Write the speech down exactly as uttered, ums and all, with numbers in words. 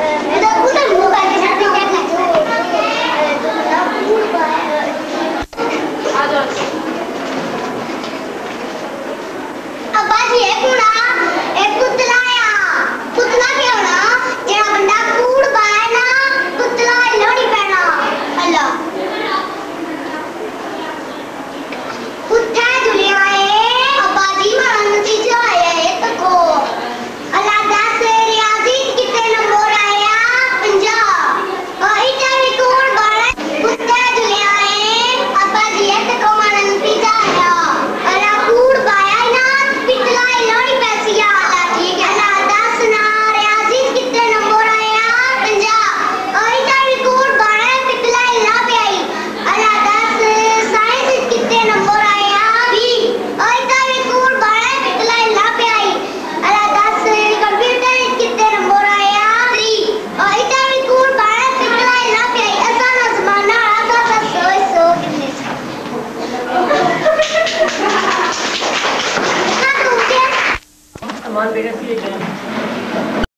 उधर उधर मुंह करके जाते हैं आ जाओ अब बात ये कुड़ा एक पुतला आया पुतला क्या होना जेड़ा बंदा कूड़ पाए ना पुतला लोड़ी पैना अल्लाह पुत्ता दुनिया है अब बाजी मारा नतीजा आया है तको अल्लाह दास रियाजी कितने नंबर आया पंजाब और इधर भी कूड़ बाड़ा पुत्ता दुनिया है अब बाजी है तको मारा नतीजा आया अल्लाह कूड़ पाया ना पितला लोड़ी पैसिया अल्लाह ठीक है अल्लाह दास ना रियाजी कितने नंबर आया पंजाब और इधर भी कूड़ बाड़ा पितला ला पे आई अल्लाह दास साइंस कितने नंबर आया भी और इधर भी कूड़ बाड़ा पितला ला पे आई अल्लाह दास कंप्यूटर कितने नंबर आया थ्री और इधर भी कूड़ बाड़ा पितला ला पे आई ऐसा ना जमाना आगा का सो सो कितने सामान बेटा फिर